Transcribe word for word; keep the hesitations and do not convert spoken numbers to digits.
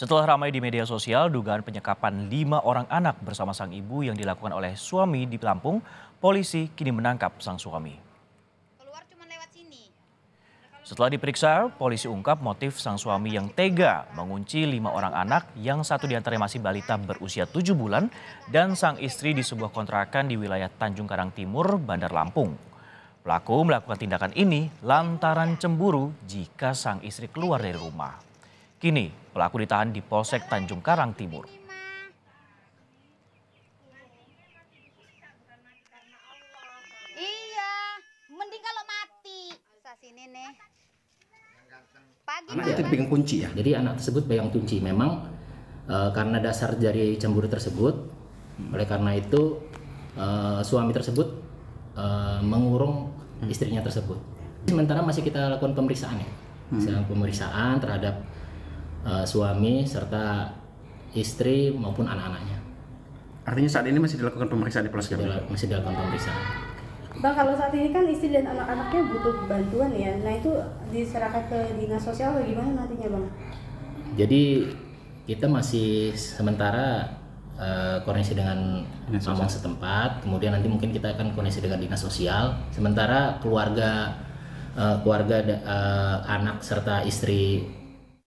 Setelah ramai di media sosial, dugaan penyekapan lima orang anak bersama sang ibu yang dilakukan oleh suami di Lampung, polisi kini menangkap sang suami. Keluar cuma lewat sini. Setelah diperiksa, polisi ungkap motif sang suami yang tega mengunci lima orang anak yang satu diantaranya masih balita berusia tujuh bulan dan sang istri di sebuah kontrakan di wilayah Tanjung Karang Timur, Bandar Lampung. Pelaku melakukan tindakan ini lantaran cemburu jika sang istri keluar dari rumah. Kini pelaku ditahan di Polsek Tanjung Karang Timur. Iya, mending kalau mati. Sa sini nih. Pagi Anak itu pegang kunci ya. Jadi anak tersebut pegang kunci. Memang e, karena dasar dari cemburu tersebut, oleh karena itu e, suami tersebut e, mengurung istrinya tersebut. Sementara masih kita lakukan pemeriksaan ya, hmm. pemeriksaan terhadap e, suami serta istri maupun anak-anaknya. Artinya saat ini masih dilakukan pemeriksaan di Polsek? Masih dilakukan pemeriksaan. Bang, kalau saat ini kan istri dan anak-anaknya butuh bantuan ya, nah itu diserahkan ke dinas sosial atau gimana nantinya Bang? Jadi kita masih sementara uh, koordinasi dengan pamong setempat, kemudian nanti mungkin kita akan koordinasi dengan dinas sosial. Sementara keluarga, uh, keluarga uh, anak serta istri